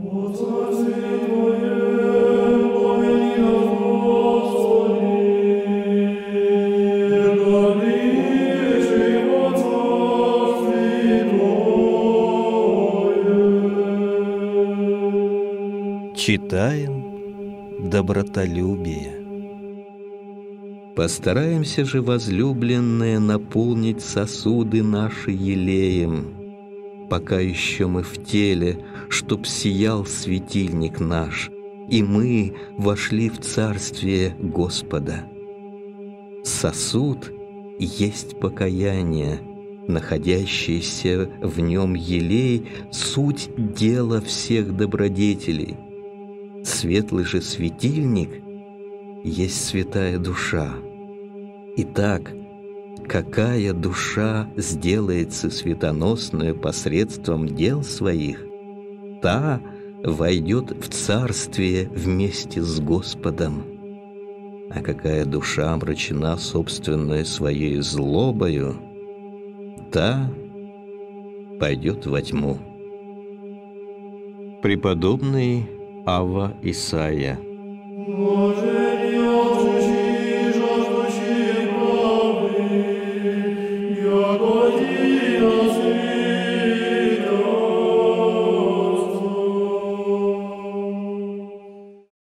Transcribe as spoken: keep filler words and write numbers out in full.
Читаем добротолюбие. Постараемся же, возлюбленные, наполнить сосуды наши елеем, пока еще мы в теле, чтоб сиял светильник наш, и мы вошли в царствие Господа. Сосуд есть покаяние, находящийся в нем елей, суть дела всех добродетелей. Светлый же светильник есть святая душа. Итак, какая душа сделается светоносную посредством дел своих, та войдет в царствие вместе с Господом. А какая душа омрачена собственной своей злобою, та пойдет во тьму. Преподобный Авва Исайя.